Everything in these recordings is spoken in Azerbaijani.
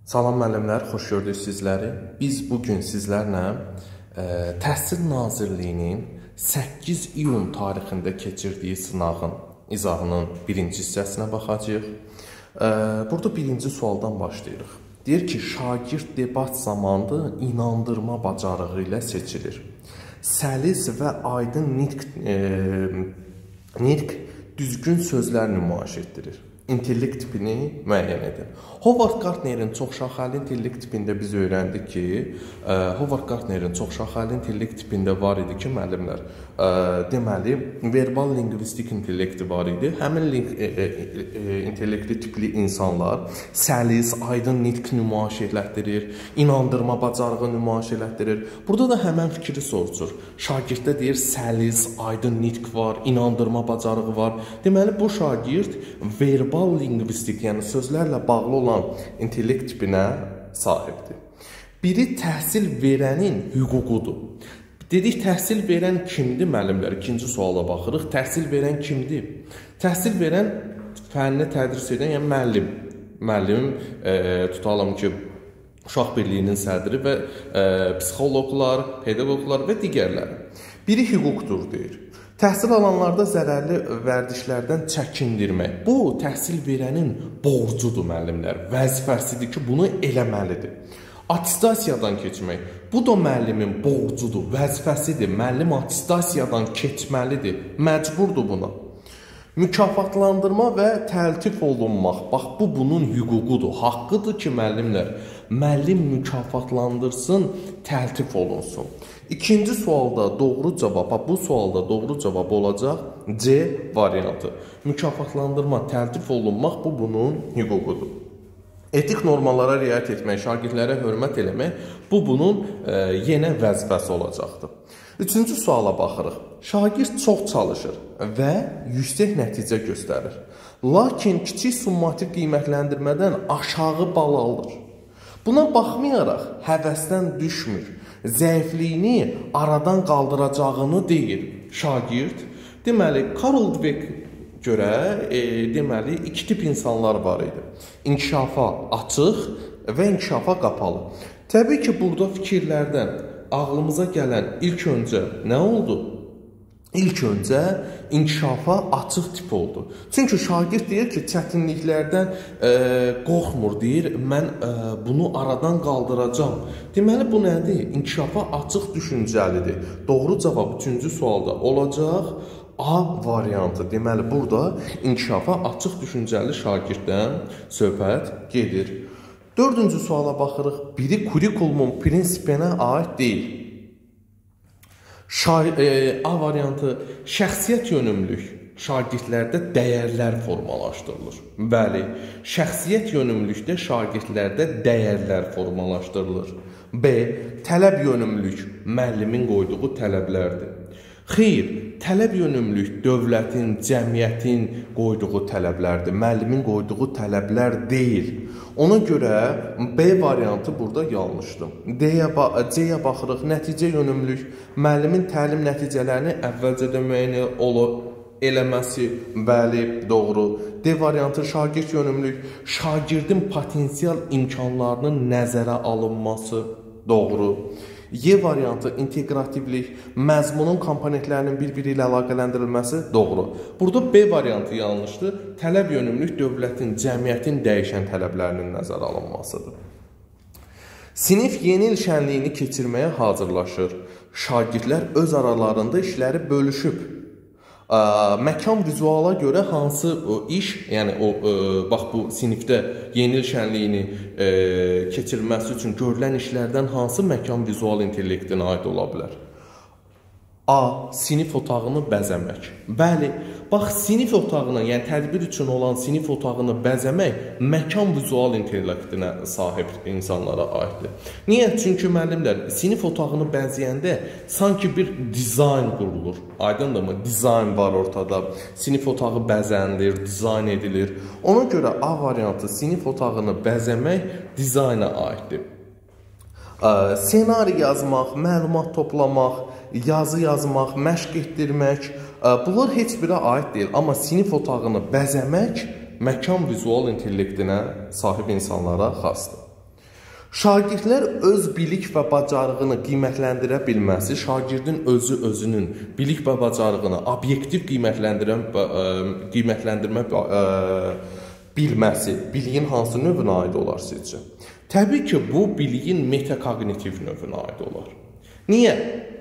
Salam müəllimlər, xoş gördük sizləri. Biz bugün sizlərlə Təhsil Nazirliyinin 8 iyun tarixində keçirdiyi sınağın izahının birinci hissəsinə baxacağıq. Burada birinci sualdan başlayırıq. Deyir ki, şagird debat zamanı inandırma bacarığı ilə seçilir. Səlis və aydın nitq düzgün sözlər nümayiş etdirir. İntellekt tipini müəyyən edin. Howard Gardnerin çoxşaxəli intellekt tipində biz öyrəndik ki, Howard Gardnerin çoxşaxəli intellekt tipində var idi ki, müəllimlər, deməli, verbal lingvistik intellekti var idi. Həmin intellektli tipli insanlar səlis, aydın nitq nümayiş elətdirir, inandırma bacarığı nümayiş elətdirir. Burada da həmən fikri soruşur. Şagirddə deyir, səlis, aydın nitq var, inandırma bacarığı var. Deməli, bu şagird verbal lingvistik, yəni sözlərlə bağlı olan intellekt tipinə sahibdir. Biri təhsil verənin hüququdur. Dedik, təhsil verən kimdir, müəllimlər? İkinci suala baxırıq. Təhsil verən kimdir? Təhsil verən fənni tədris edən, yəni müəllim. Müəllim, tutalım ki, uşaq birliyinin sədri və psixoloqlar, pedaqoqlar və digərləri. Biri hüquqdur, deyir. Təhsil alanlarda zərərli vərdişlərdən çəkindirmək. Bu, təhsil verənin borcudur, müəllimlər. Vəzifəsidir ki, bunu eləməlidir. Attestasiyadan keçmək. Bu da müəllimin borcudur, vəzifəsidir. Müəllim attestasiyadan keçməlidir, məcburdur buna. Mükafatlandırma və təltif olunmaq. Bax, bu bunun hüququdur, haqqıdır ki, müəllimlər, müəllim mükafatlandırsın, təltif olunsun. İkinci sualda doğru cavab, bu sualda doğru cavab olacaq C variantı. Mükafatlandırma, təltif olunmaq, bu bunun hüququdur. Etik normalara riayət etmək, şagirdlərə hörmət eləmək, bu bunun yenə vəzifəsi olacaqdır. Üçüncü suala baxırıq. Şagird çox çalışır və yüksək nəticə göstərir. Lakin kiçik summativ qiymətləndirmədən aşağı bal alır. Buna baxmayaraq həvəsdən düşmür. Zəifliyini aradan qaldıracağını deyir şagird. Deməli, Carl Dweck görə deməli, iki tip insanlar var idi. İnkişafa açıq və inkişafa qapalı. Təbii ki, burada fikirlərdən ağlımıza gələn ilk öncə nə oldu? İlk öncə inkişafa açıq tip oldu. Çünki şagird deyir ki, çətinliklərdən qorxmur, deyir, mən bunu aradan qaldıracam. Deməli, bu nədir? İnkişafa açıq düşüncəlidir. Doğru cavab üçüncü sualda olacaq A variantı. Deməli, burada inkişafa açıq düşüncəli şagirddən söhbət gedir. Dördüncü suala baxırıq. Biri kurikulumun prinsipinə aid deyil. A variantı, şəxsiyyət yönümlülük şagirdlərdə dəyərlər formalaşdırılır. Bəli, şəxsiyyət yönümlülükdə şagirdlərdə dəyərlər formalaşdırılır. B, tələb yönümlülük müəllimin qoyduğu tələblərdir. Xeyr, tələb yönümlülük dövlətin, cəmiyyətin qoyduğu tələblərdir. Müəllimin qoyduğu tələblər deyil. Ona görə B variantı burada yanlışdır. C-yə baxırıq. Nəticə yönümlülük müəllimin təlim nəticələrini əvvəlcədən müəyyən eləməsi, bəli, doğru. D variantı şagird yönümlülük şagirdin potensial imkanlarının nəzərə alınması, doğru. Y variantı inteqrativlik, məzmunun komponentlərinin bir-biri ilə əlaqələndirilməsi, doğru. Burada B variantı yanlışdır. Tələb yönümlülük dövlətin, cəmiyyətin dəyişən tələblərinin nəzərə alınmasıdır. Sinif yeni il şənliyini keçirməyə hazırlaşır. Şagirdlər öz aralarında işləri bölüşüb. Məkan vizuala görə hansı iş, yəni bax bu sinifdə yeni il şənliyini keçirməsi üçün görülən işlərdən hansı məkan vizual intellektinə aid ola bilər? A. Sinif otağını bəzəmək. Bəli, bax sinif otağını, yəni tədbir üçün olan sinif otağını bəzəmək məkan vizual intellektinə sahib insanlara aiddir. Niyə? Çünki müəllimlər, sinif otağını bəzəyəndə sanki bir dizayn qurulur. Aydındırmı? Dizayn var ortada. Sinif otağı bəzənilir, dizayn edilir. Ona görə A variantı sinif otağını bəzəmək dizayna aiddir. Senari yazmaq, məlumat toplamaq, yazı yazmaq, məşq etdirmək, bunlar heç birə aid deyil. Amma sinif otağını bəzəmək məkan vizual intellektinə sahib insanlara xasdır. Şagirdlər öz bilik və bacarığını qiymətləndirə bilməsi, şagirdin özünün bilik və bacarığını obyektiv qiymətləndirmə bilməsi biliyin hansı növünə aid olar sizcə? Təbii ki, bu biliyin metakognitiv növünə aid olar. Niyə?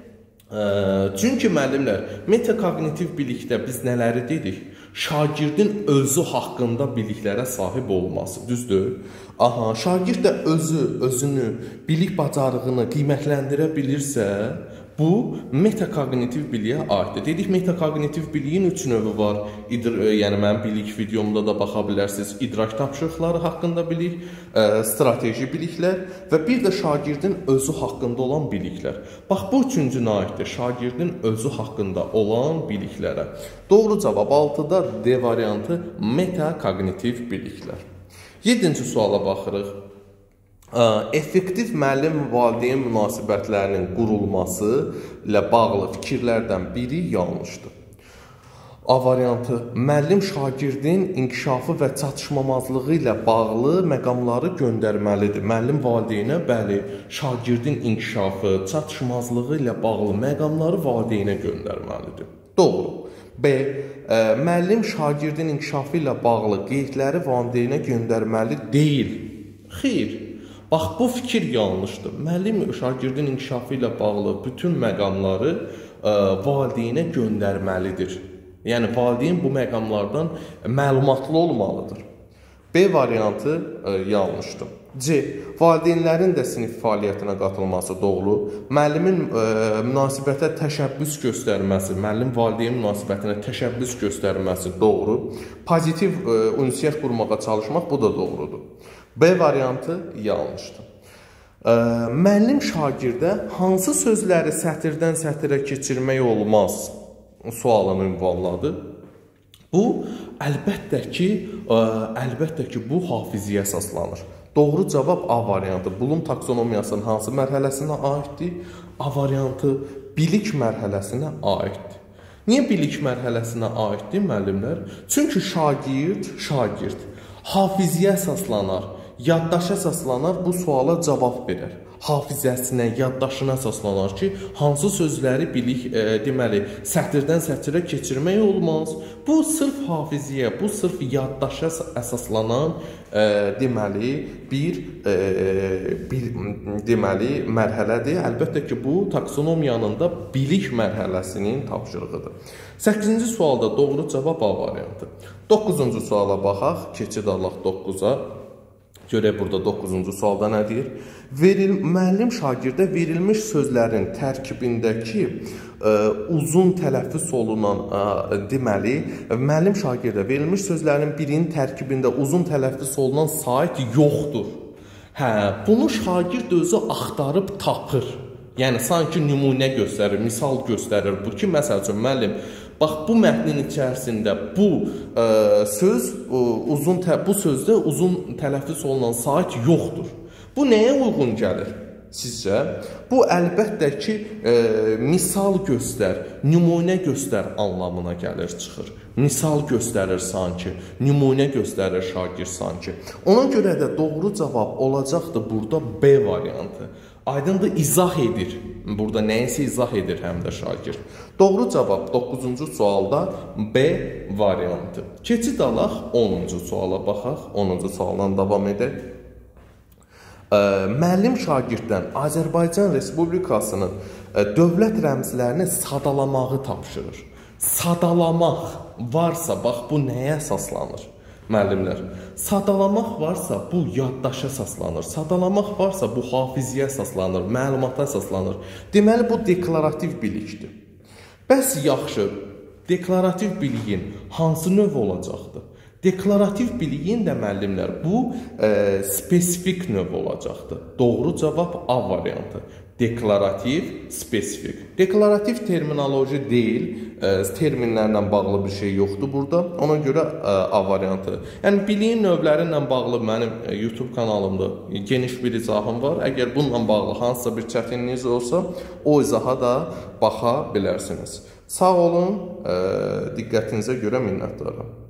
Çünki müəllimlər, metakognitiv bilikdə biz nələri dedik? Şagirdin özü haqqında biliklərə sahib olması, düzdür? Şagird də özünü, bilik bacarığını qiymətləndirə bilirsə, bu metakognitiv biliyə aiddir. Dedik, metakognitiv biliyin 3 növü var. Yəni, mənim bilik videomda da baxa bilərsiniz. İdrak tapşırıqları haqqında bilik, strateji biliklər və bir də şagirdin özü haqqında olan biliklər. Bax, bu üçüncünə aiddir. Şagirdin özü haqqında olan biliklərə. Doğru cavab 6-da D variantı metakognitiv biliklər. 7-ci suala baxırıq. Effektiv müəllim-valideyn münasibətlərinin qurulması ilə bağlı fikirlərdən biri yanlışdır. A variantı, müəllim şagirdin inkişafı və çatışmamazlığı ilə bağlı məqamları göndərməlidir. Müəllim valideynə, bəli, şagirdin inkişafı, çatışmazlığı ilə bağlı məqamları valideynə göndərməlidir. Doğru. B. Müəllim şagirdin inkişafı ilə bağlı qeydləri valideynə göndərməli deyil. Xeyr. Bax, bu fikir yanlışdır. Müəllim şagirdin inkişafı ilə bağlı bütün məqamları valideynə göndərməlidir. Yəni, valideyn bu məqamlardan məlumatlı olmalıdır. B variantı yanlışdır. C. Valideynlərin də sinif fəaliyyətinə qatılması doğru. Müəllimin münasibətə təşəbbüs göstərməsi, müəllim-valideyn münasibətinə təşəbbüs göstərməsi doğru. Pozitiv ünsiyyət qurmağa çalışmaq, bu da doğrudur. B variantı yanlışdır. Müəllim şagirdə hansı sözləri sətirdən sətirə keçirmək olmaz sualını ünvanladı. Bu, əlbəttə ki, bu hafizəyə əsaslanır. Doğru cavab A variantı. Bloom taksonomiyasının hansı mərhələsinə aiddir? A variantı bilik mərhələsinə aiddir. Niyə bilik mərhələsinə aiddir, müəllimlər? Çünki şagird hafizəyə əsaslanar, yaddaşa əsaslanar, bu suala cavab verər. Hafizəsinə, yaddaşına əsaslanar ki, hansı sözləri deməli, sətirdən sətirə keçirmək olmaz. Bu sırf hafizəyə, bu sırf yaddaşa əsaslanan deməli, deməli, mərhələdir. Əlbəttə ki, bu taksonomiyanın da bilik mərhələsinin tapşırığıdır. 8-ci sualda doğru cavab A variantı. 9-cu suala baxaq, keçid alaq 9-a. Görək burada 9-cu sualda nə deyir? Müəllim şagirdə verilmiş sözlərin tərkibindəki uzun tələffüz olunan, deməli, müəllim şagirdə verilmiş sözlərin birinin tərkibində uzun tələffüz olunan sait yoxdur. Bunu şagird özü axtarıb tapır. Yəni, sanki nümunə göstərir, misal göstərir. Bu ki, məsəl üçün, müəllim, bax, bu mətnin içərisində bu sözdə uzun tələffüz olunan sait yoxdur. Bu nəyə uyğun gəlir sizcə? Bu, əlbəttə ki, misal göstər, nümunə göstər anlamına gəlir, çıxır. Misal göstərir sanki, nümunə göstərir şagird sanki. Ona görə də doğru cavab olacaqdır burada B variantı. Aydındır, izah edir. Burada nəyisə izah edir həm də şagird. Doğru cavab 9-cu sualda B variantı. Keçid alaq 10-cu suala baxaq. 10-cu sualdan davam edək. Müəllim şagirddən Azərbaycan Respublikasının dövlət rəmzlərini sadalamağı tapşırır. Sadalamaq varsa, bax, bu nəyə əsaslanır? Müəllimlər, sadalamaq varsa, bu yaddaşa əsaslanır. Sadalamaq varsa, bu hafizəyə əsaslanır, məlumata əsaslanır. Deməli, bu deklarativ bilikdir. Bəs yaxşı, deklarativ biliyin hansı növ olacaqdır? Deklarativ biliyin də, müəllimlər, bu spesifik növ olacaqdır. Doğru cavab A variantı. Deklarativ, spesifik. Deklarativ terminoloji deyil, terminlərlə bağlı bir şey yoxdur burada. Ona görə A variantı. Yəni, biliyin növləri ilə bağlı mənim YouTube kanalımda geniş bir izahım var. Əgər bununla bağlı hansısa bir çətinliyiniz olsa, o izaha da baxa bilərsiniz. Sağ olun, diqqətinizə görə minnətdaram.